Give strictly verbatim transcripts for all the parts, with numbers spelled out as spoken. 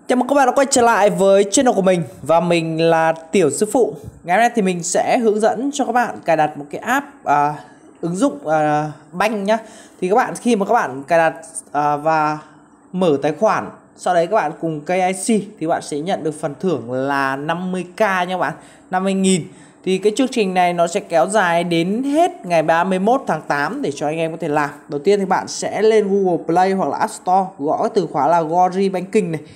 Chào mừng các bạn đã quay trở lại với channel của mình. Và mình là Tiểu Sư Phụ. Ngày hôm nay thì mình sẽ hướng dẫn cho các bạn cài đặt một cái app à, ứng dụng à, banh nhá. Thì các bạn khi mà các bạn cài đặt à, và mở tài khoản, sau đấy các bạn cùng ca i xê thì bạn sẽ nhận được phần thưởng là năm mươi k nha các bạn, năm mươi nghìn. Thì cái chương trình này nó sẽ kéo dài đến hết ngày ba mươi mốt tháng tám để cho anh em có thể làm. Đầu tiên thì bạn sẽ lên Google Play hoặc là App Store, gõ cái từ khóa là Gori Banking này.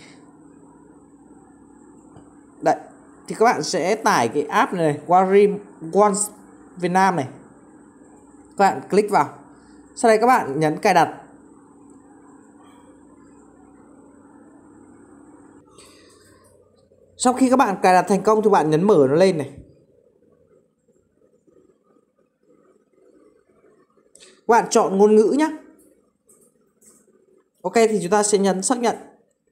Đấy, thì các bạn sẽ tải cái app này, này Wari One Việt Nam này. Các bạn click vào. Sau đây các bạn nhấn cài đặt. Sau khi các bạn cài đặt thành công thì bạn nhấn mở nó lên này. Các bạn chọn ngôn ngữ nhé. Ok, thì chúng ta sẽ nhấn xác nhận.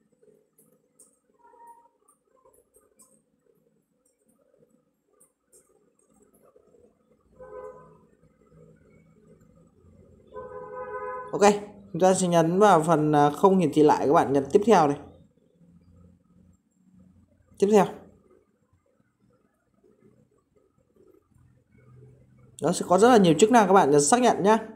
Ok, chúng ta sẽ nhấn vào phần không hiển thị lại, các bạn nhấn tiếp theo này. Tiếp theo. Nó sẽ có rất là nhiều chức năng, các bạn nhấn xác nhận nhé.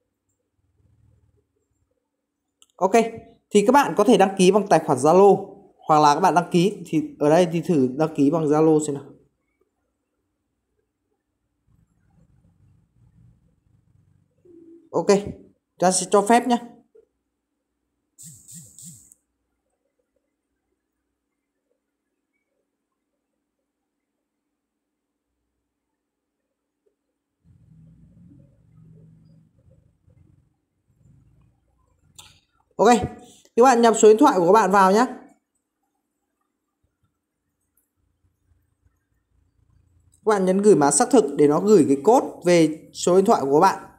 Ok, thì các bạn có thể đăng ký bằng tài khoản Zalo, hoặc là các bạn đăng ký thì ở đây thì thử đăng ký bằng Zalo xem nào. Ok, ta sẽ cho phép nhé. Ok, các bạn nhập số điện thoại của các bạn vào nhé. Các bạn nhấn gửi mã xác thực để nó gửi cái code về số điện thoại của các bạn.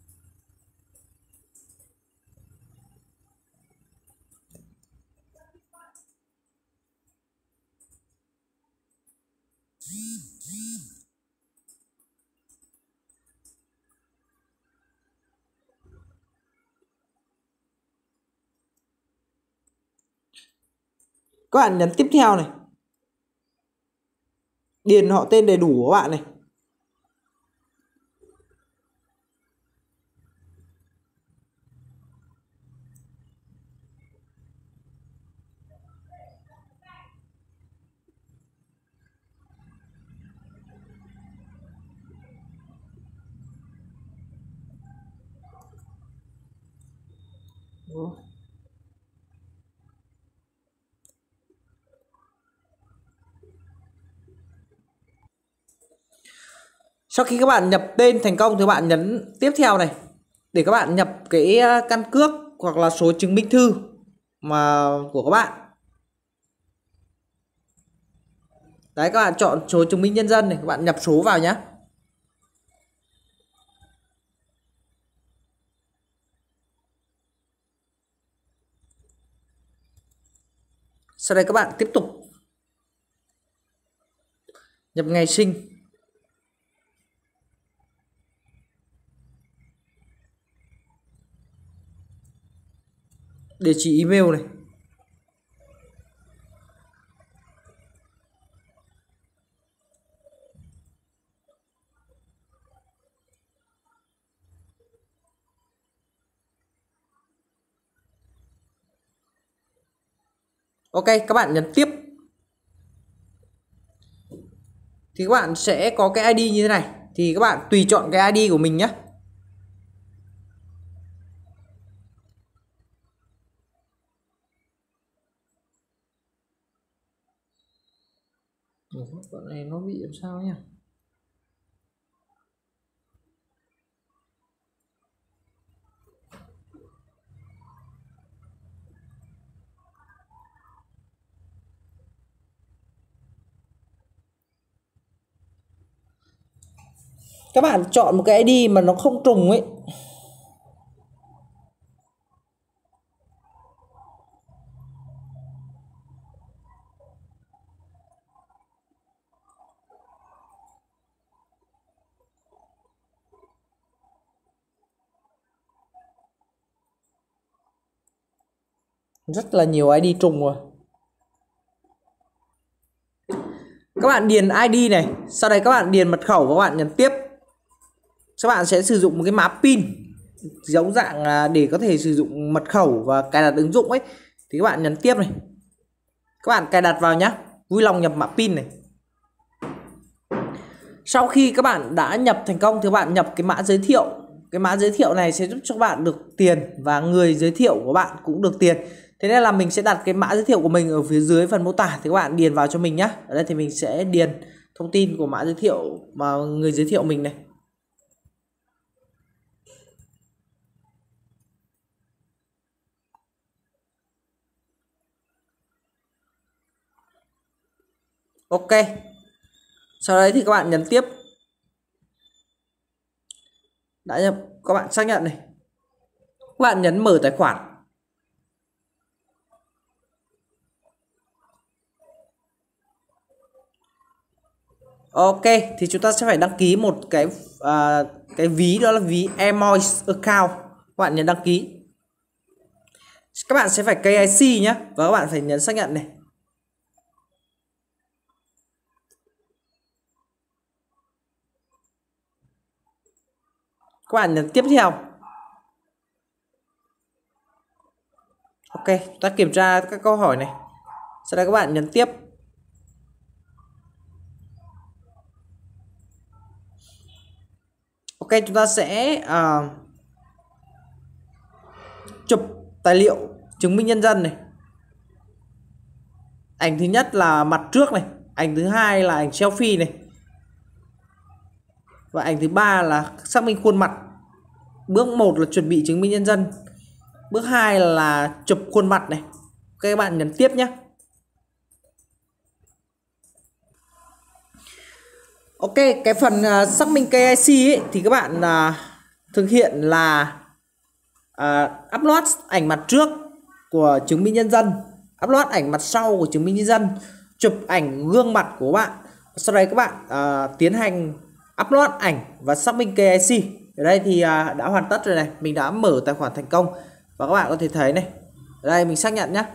Các bạn nhấn tiếp theo này. Điền họ tên đầy đủ của các bạn này. Sau khi các bạn nhập tên thành công thì các bạn nhấn tiếp theo này để các bạn nhập cái căn cước hoặc là số chứng minh thư mà của các bạn. Đấy, các bạn chọn số chứng minh nhân dân này, các bạn nhập số vào nhé. Sau đây các bạn tiếp tục nhập ngày sinh, địa chỉ email này. Ok, các bạn nhấn tiếp. Thì các bạn sẽ có cái i đê như thế này. Thì các bạn tùy chọn cái i đê của mình nhé. Bọn này nó bị làm sao nhỉ? Các bạn chọn một cái i đê mà nó không trùng ấy. Rất là nhiều i đê trùng rồi. Các bạn điền i đê này, sau đây các bạn điền mật khẩu và các bạn nhấn tiếp. Các bạn sẽ sử dụng một cái mã pin giống dạng để có thể sử dụng mật khẩu và cài đặt ứng dụng ấy, thì các bạn nhấn tiếp này. Các bạn cài đặt vào nhá, vui lòng nhập mã pin này. Sau khi các bạn đã nhập thành công thì các bạn nhập cái mã giới thiệu. Cái mã giới thiệu này sẽ giúp cho các bạn được tiền và người giới thiệu của bạn cũng được tiền. Thế nên là mình sẽ đặt cái mã giới thiệu của mình ở phía dưới phần mô tả, thì các bạn điền vào cho mình nhé. Ở đây thì mình sẽ điền thông tin của mã giới thiệu mà người giới thiệu mình này. Ok. Sau đấy thì các bạn nhấn tiếp. Đã nhập, các bạn xác nhận này. Các bạn nhấn mở tài khoản. Ok, thì chúng ta sẽ phải đăng ký một cái à, cái ví, đó là ví Airmiles account. Các bạn nhấn đăng ký. Các bạn sẽ phải ca i xê nhé, và các bạn phải nhấn xác nhận này. Các bạn nhấn tiếp theo. Ok, chúng ta kiểm tra các câu hỏi này. Sau đây các bạn nhấn tiếp. Ok, chúng ta sẽ uh, chụp tài liệu chứng minh nhân dân này. Ảnh thứ nhất là mặt trước này, ảnh thứ hai là ảnh selfie này, và ảnh thứ ba là xác minh khuôn mặt. Bước một là chuẩn bị chứng minh nhân dân. Bước hai là chụp khuôn mặt này. Các bạn nhấn tiếp nhé. Ok, cái phần uh, xác minh ca i xê ấy, thì các bạn uh, thực hiện là uh, upload ảnh mặt trước của chứng minh nhân dân, upload ảnh mặt sau của chứng minh nhân dân, chụp ảnh gương mặt của bạn. Sau đấy các bạn uh, tiến hành upload ảnh và xác minh ca i xê. Ở đây thì uh, đã hoàn tất rồi này. Mình đã mở tài khoản thành công. Và các bạn có thể thấy này. Ở đây mình xác nhận nhé.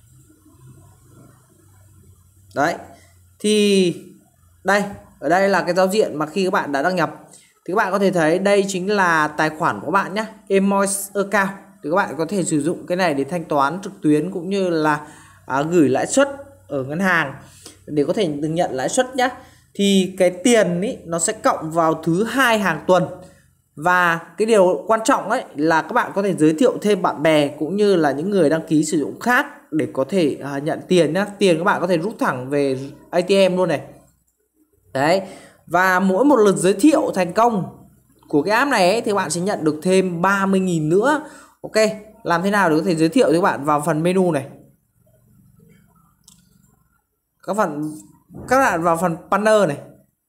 Đấy. Thì đây, ở đây là cái giao diện mà khi các bạn đã đăng nhập. Thì các bạn có thể thấy đây chính là tài khoản của bạn nhé, Airmiles account. Thì các bạn có thể sử dụng cái này để thanh toán trực tuyến cũng như là à, gửi lãi suất ở ngân hàng để có thể được nhận lãi suất nhé. Thì cái tiền ý, nó sẽ cộng vào thứ hai hàng tuần. Và cái điều quan trọng ấy là các bạn có thể giới thiệu thêm bạn bè cũng như là những người đăng ký sử dụng khác để có thể à, nhận tiền nhé. Tiền các bạn có thể rút thẳng về a tê em luôn này. Đấy. Và mỗi một lượt giới thiệu thành công của cái app này ấy, thì bạn sẽ nhận được thêm ba mươi nghìn nữa. Ok, làm thế nào để có thể giới thiệu cho các bạn? Vào phần menu này. Các phần các bạn vào phần partner này.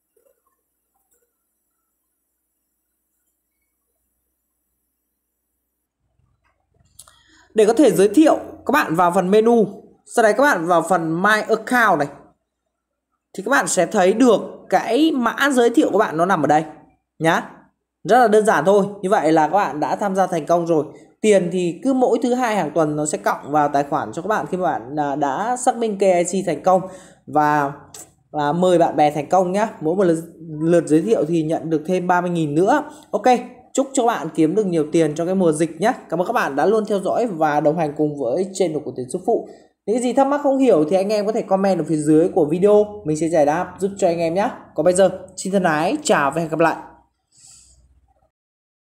Để có thể giới thiệu, các bạn vào phần menu. Sau đấy các bạn vào phần My Account này. Thì các bạn sẽ thấy được cái mã giới thiệu của bạn nó nằm ở đây nhá. Rất là đơn giản thôi. Như vậy là các bạn đã tham gia thành công rồi. Tiền thì cứ mỗi thứ hai hàng tuần nó sẽ cộng vào tài khoản cho các bạn khi mà bạn đã xác minh ca i xê thành công và, và mời bạn bè thành công nhá. Mỗi một lượt, lượt giới thiệu thì nhận được thêm ba mươi nghìn nữa. Ok, chúc cho bạn kiếm được nhiều tiền trong cái mùa dịch nhé. Cảm ơn các bạn đã luôn theo dõi và đồng hành cùng với channel của Tiền Sư Phụ. Những gì thắc mắc không hiểu thì anh em có thể comment ở phía dưới của video, mình sẽ giải đáp giúp cho anh em nhé. Còn bây giờ, xin thân ái, chào và hẹn gặp lại.